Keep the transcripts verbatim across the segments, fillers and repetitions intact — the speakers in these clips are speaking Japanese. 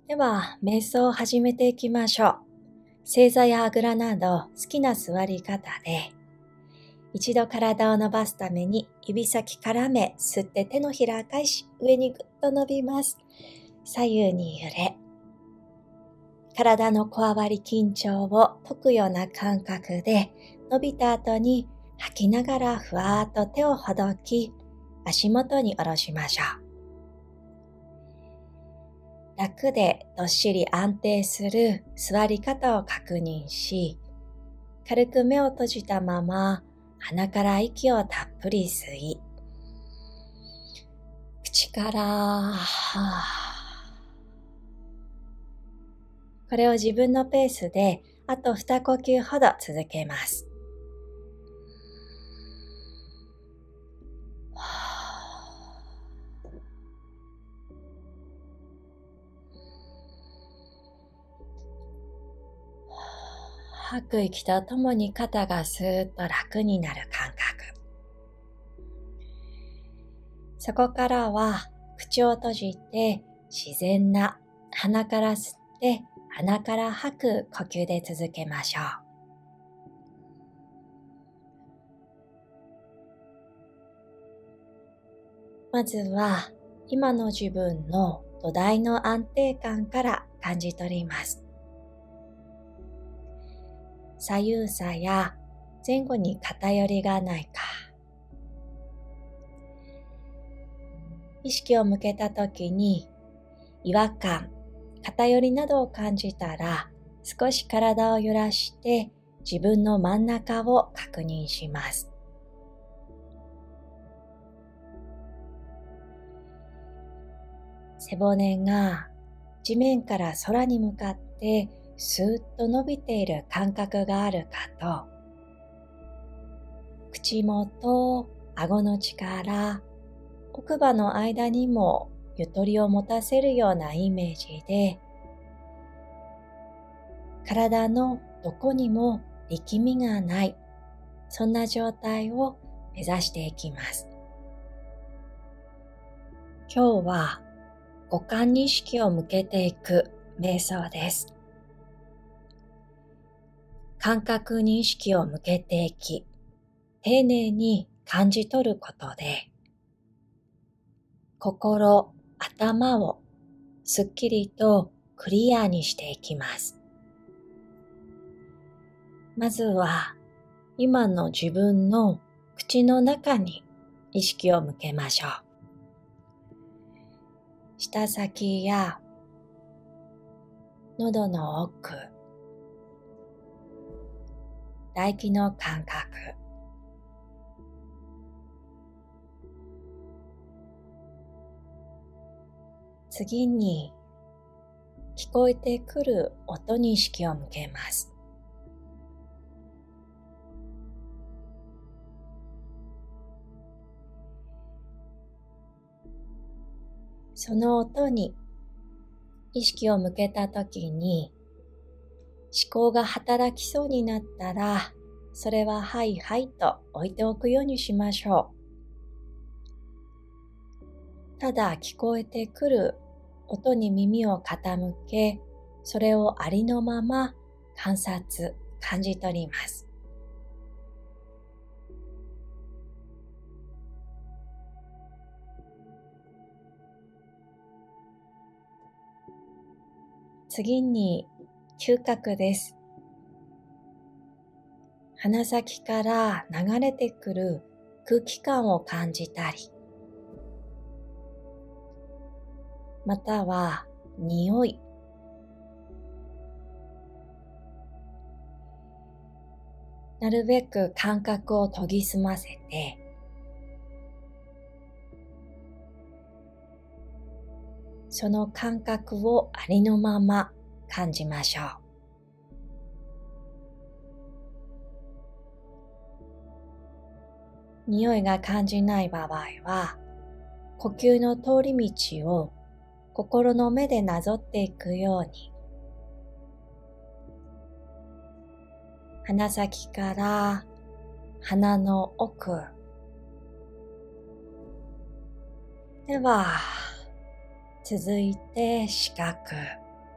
では、瞑想を始めていきましょう。正座やあぐらなど好きな座り方で、一度体を伸ばすために指先からめ吸って手のひら返し上にぐっと伸びます。左右に揺れ、体のこわばり緊張を解くような感覚で伸びた後に吐きながらふわーっと手をほどき、足元に下ろしましょう。楽でどっしり安定する座り方を確認し、軽く目を閉じたまま鼻から息をたっぷり吸い、口からはこれを自分のペースであと二呼吸ほど続けます。吐く息とともに肩がスーッと楽になる感覚。そこからは口を閉じて自然な鼻から吸って鼻から吐く呼吸で続けましょう。まずは今の自分の土台の安定感から感じ取ります。左右差や前後に偏りがないか。意識を向けたときに違和感、偏りなどを感じたら少し体を揺らして自分の真ん中を確認します。背骨が地面から空に向かってスーッと伸びている感覚があるかと、口元、顎の力、奥歯の間にもゆとりを持たせるようなイメージで、体のどこにも力みがない、そんな状態を目指していきます。今日は五感に意識を向けていく瞑想です。感覚に意識を向けていき、丁寧に感じ取ることで、心、頭をすっきりとクリアにしていきます。まずは、今の自分の口の中に意識を向けましょう。舌先や喉の奥、唾液の感覚、次に聞こえてくる音に意識を向けます。その音に意識を向けたときに思考が働きそうになったら、それははいはいと置いておくようにしましょう。ただ聞こえてくる音に耳を傾け、それをありのまま観察、感じ取ります。次に嗅覚です。鼻先から流れてくる空気感を感じたり、または匂い、なるべく感覚を研ぎ澄ませて、その感覚をありのまま感じましょう。匂いが感じない場合は、呼吸の通り道を心の目でなぞっていくように、鼻先から鼻の奥、では続いて視覚、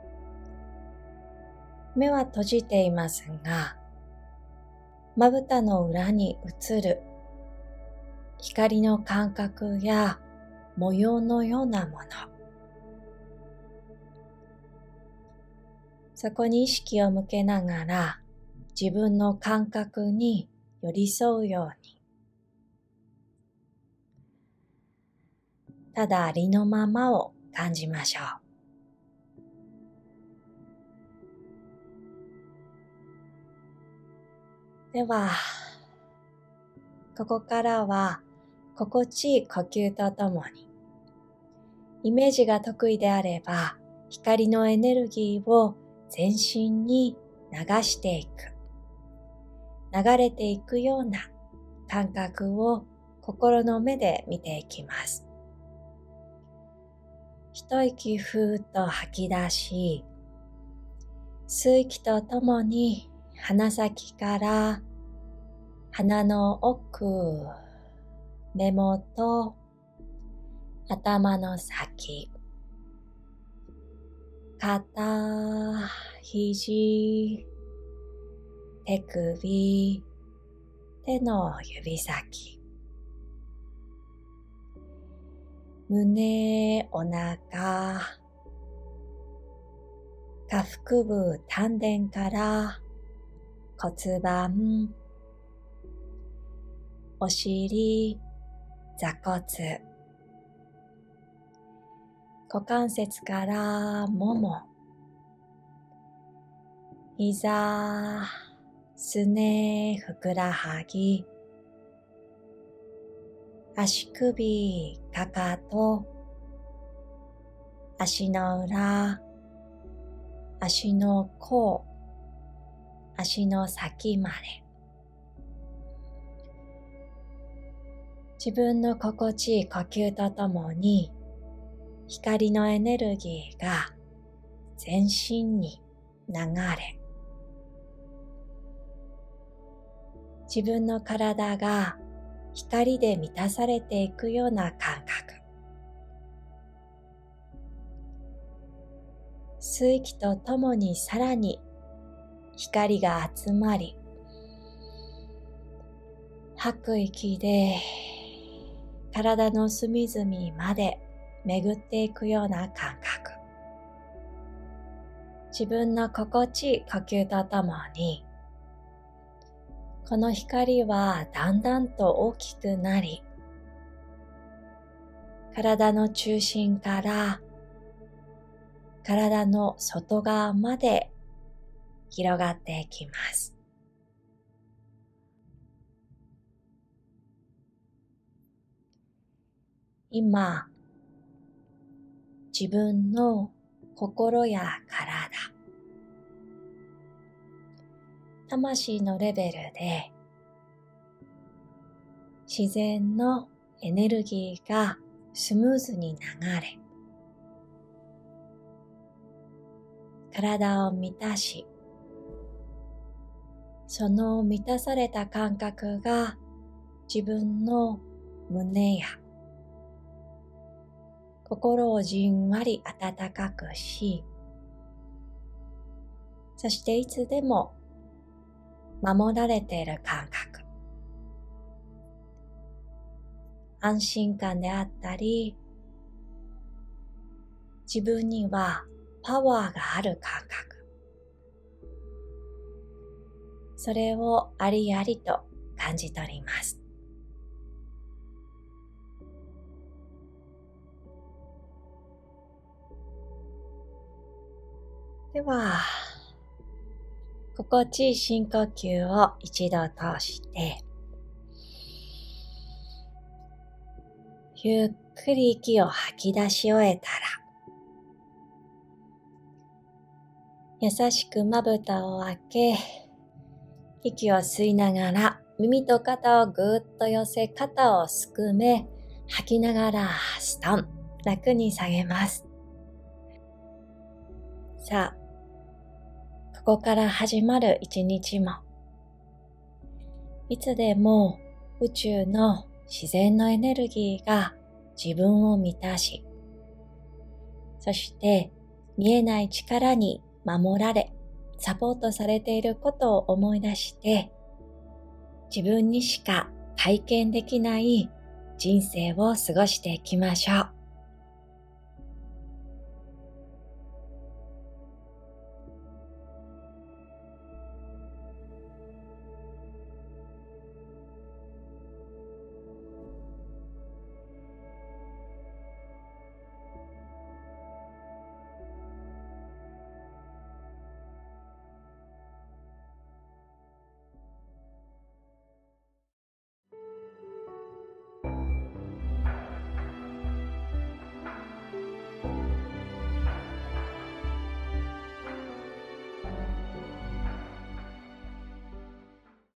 目は閉じていますが、まぶたの裏に映る光の感覚や模様のようなもの、そこに意識を向けながら自分の感覚に寄り添うように、ただありのままを感じましょう。では、ここからは心地いい呼吸とともに、イメージが得意であれば、光のエネルギーを全身に流していく、流れていくような感覚を心の目で見ていきます。一息ふーっと吐き出し、吸う息とともに鼻先から鼻の奥、目元、頭の先、肩、肘、手首、手の指先、胸、お腹、下腹部、丹田から骨盤、お尻、座骨、股関節からもも、膝、すね、ふくらはぎ、足首、かかと、足の裏、足の甲、足の先まで、自分の心地いい呼吸とともに、光のエネルギーが全身に流れ、自分の体が光で満たされていくような感覚。吸う息とともにさらに光が集まり、吐く息で体の隅々まで巡っていくような感覚。自分の心地いい呼吸とともに、この光はだんだんと大きくなり、体の中心から体の外側まで広がっていきます。今、自分の心や体、魂のレベルで自然のエネルギーがスムーズに流れ、体を満たし、その満たされた感覚が自分の胸や心をじんわり温かくし、そしていつでも守られている感覚、安心感であったり、自分にはパワーがある感覚、それをありありと感じ取ります。では、心地いい深呼吸を一度通して、ゆっくり息を吐き出し終えたら、優しくまぶたを開け、息を吸いながら耳と肩をぐーっと寄せ、肩をすくめ、吐きながらストン、楽に下げます。さあ、ここから始まる一日も、いつでも宇宙の自然のエネルギーが自分を満たし、そして見えない力に守られ、 サポートされていることを思い出して、自分にしか体験できない人生を過ごしていきましょう。